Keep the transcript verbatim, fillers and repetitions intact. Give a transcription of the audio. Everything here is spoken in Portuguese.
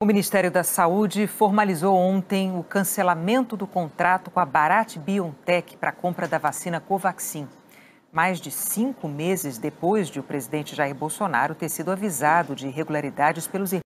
O Ministério da Saúde formalizou ontem o cancelamento do contrato com a Bharat BioNTech para a compra da vacina Covaxin. Mais de cinco meses depois de o presidente Jair Bolsonaro ter sido avisado de irregularidades pelos